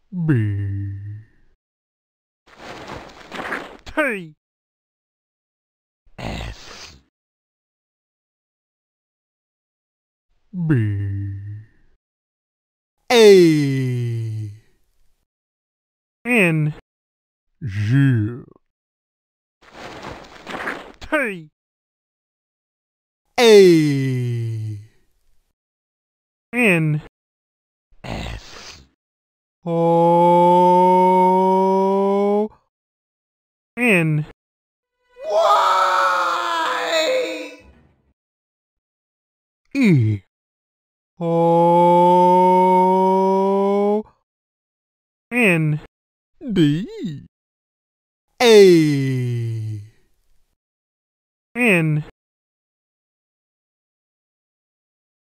B T S B A N G T A N S O N Why? E O N D A N